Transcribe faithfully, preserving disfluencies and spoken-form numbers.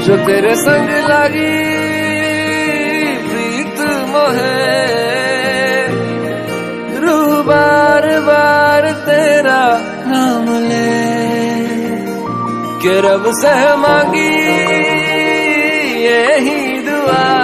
जो तेरे संग लगी प्रीत मोहे, रूह बार बार तेरा नाम ले, के रब से मांगी यही दुआ।